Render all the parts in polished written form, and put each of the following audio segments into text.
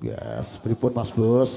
Tugas pripun Mas Bos?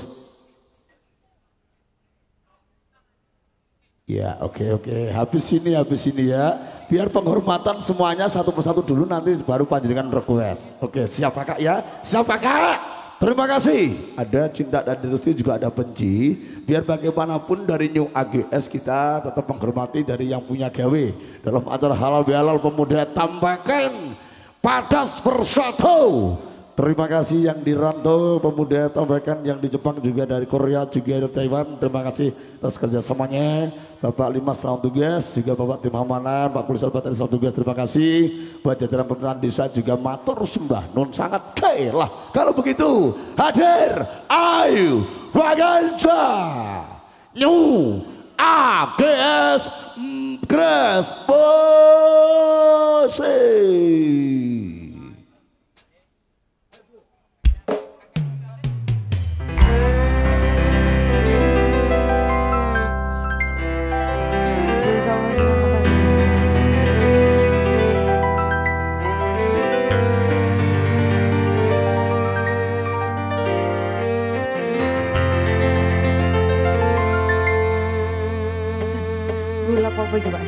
Ya oke. Habis ini ya. Biar penghormatan semuanya satu persatu dulu, nanti baru panjenengan request. Oke, siap kakak ya? Siap kakak? Terima kasih. Ada cinta dan restu, juga ada benci. Biar bagaimanapun dari New AGS kita tetap menghormati dari yang punya gawe. Dalam acara halal bihalal pemuda tambahkan padas bersatu. Terima kasih yang di rantau pemuda tambahkan, yang di Jepang juga, dari Korea juga, dari Taiwan. Terima kasih atas kerjasamanya. Bapak Limas selamat tugas, juga Bapak Tim Amanan, Pak Kulisal Batari selamat tugas. Terima kasih buat jajaran pemerintahan desa juga matur sembah nun sangat kaya lah. Kalau begitu hadir ayu Waganca New AGS Gres Bosi. Apa coba?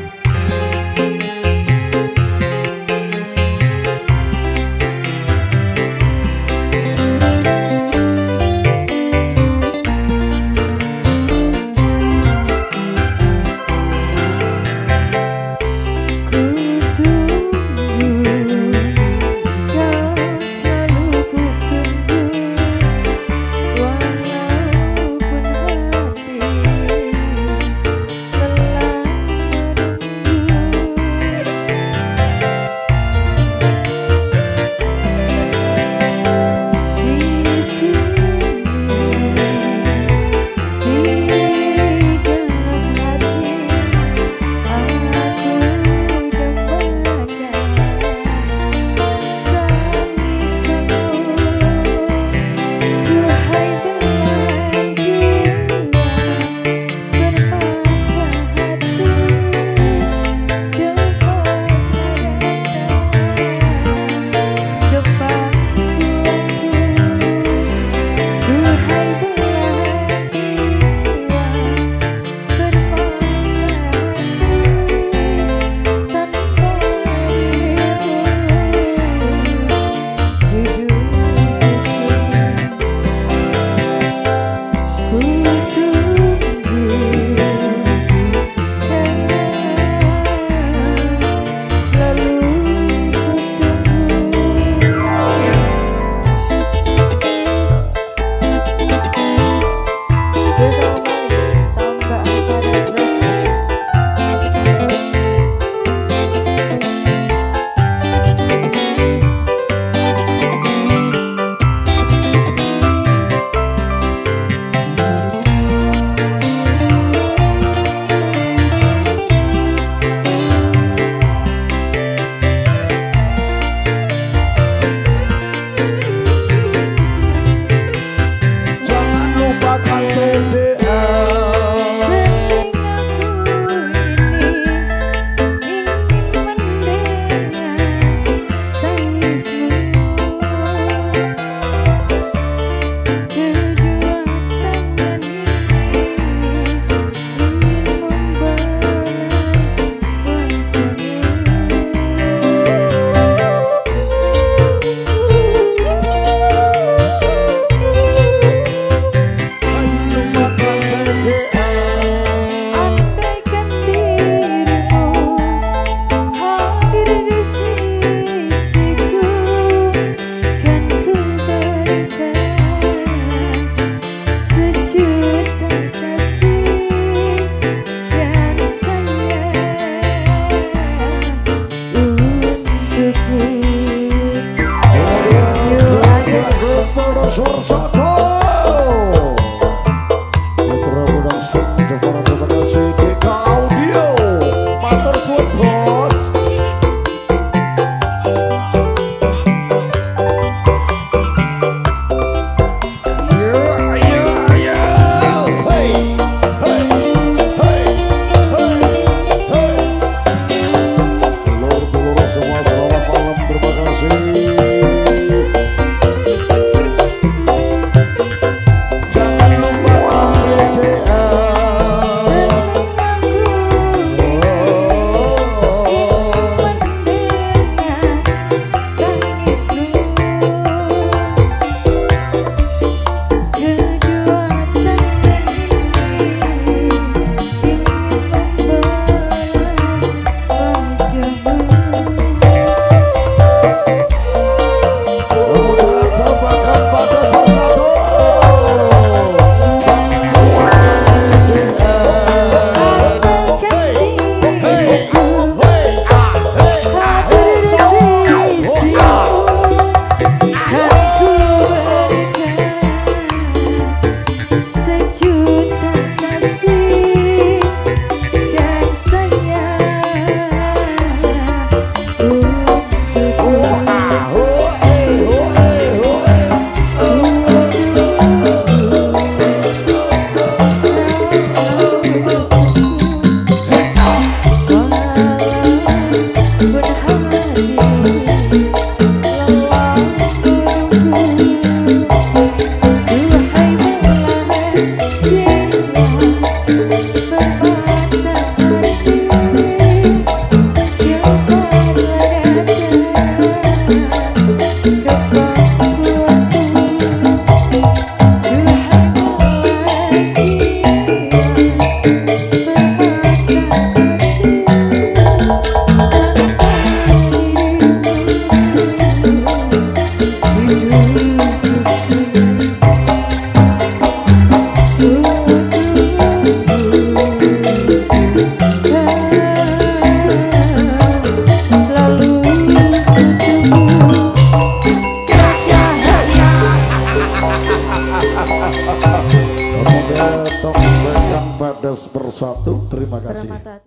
Kemudian topeng yang pada bersatu. Terima kasih.